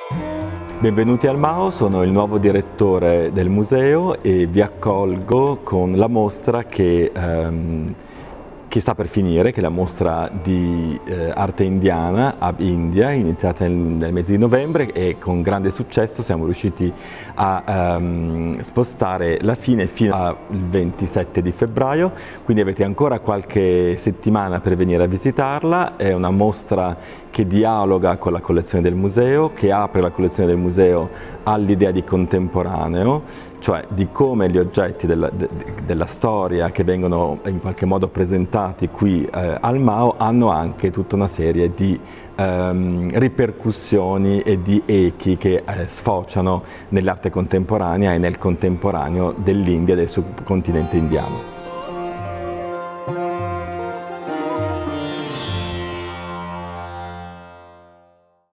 Benvenuti al MAO, sono il nuovo direttore del museo e vi accolgo con la mostra che sta per finire, che è la mostra di arte indiana Ab India, iniziata nel mese di novembre, e con grande successo siamo riusciti a spostare la fine fino al 27 di febbraio, quindi avete ancora qualche settimana per venire a visitarla. È una mostra che dialoga con la collezione del museo, che apre la collezione del museo all'idea di contemporaneo, cioè di come gli oggetti della storia che vengono in qualche modo presentati qui al MAO hanno anche tutta una serie di ripercussioni e di echi che sfociano nell'arte contemporanea e nel contemporaneo dell'India e del subcontinente indiano.